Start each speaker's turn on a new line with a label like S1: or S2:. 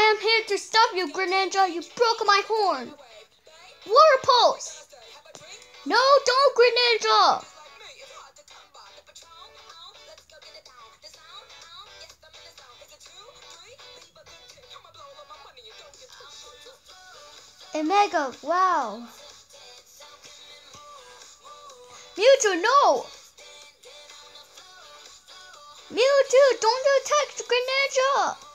S1: am here to stop you, Greninja. You broke my horn. Water pulse. No, don't, Greninja. A mega, wow. Mewtwo, no. Mewtwo, don't attack Greninja.